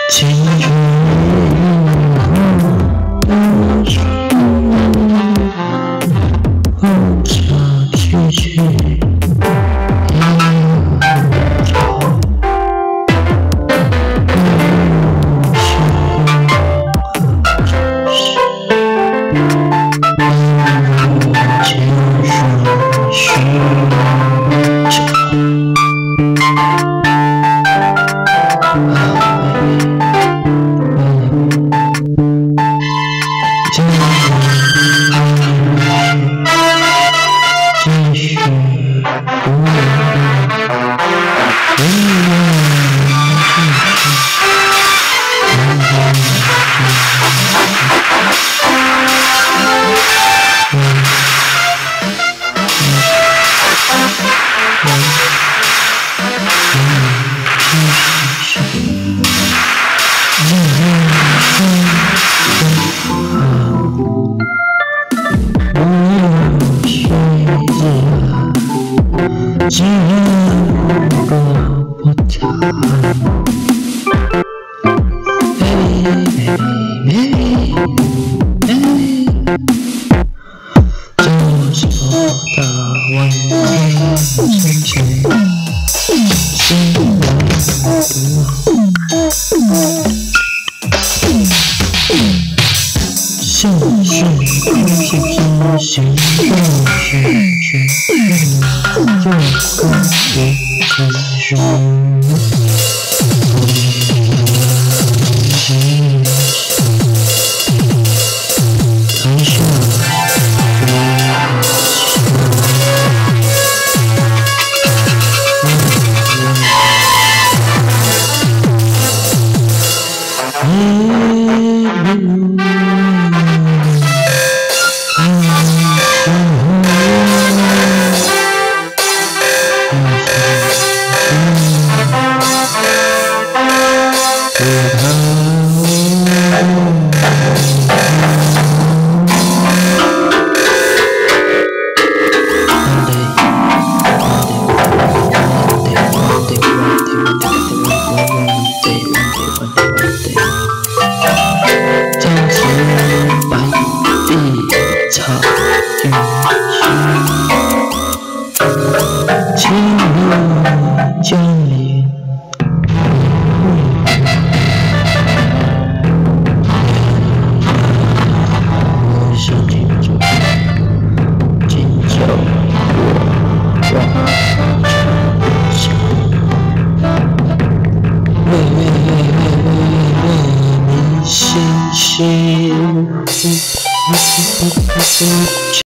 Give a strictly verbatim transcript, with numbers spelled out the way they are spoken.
青春无情，无常去去。 经过波涛 ，baby baby baby， 就是我的温柔深情，心像是空气之心，就是去就可以结束。谈笑情路降临，我想紧抓，紧抓我往前行，为为为为为为你心情。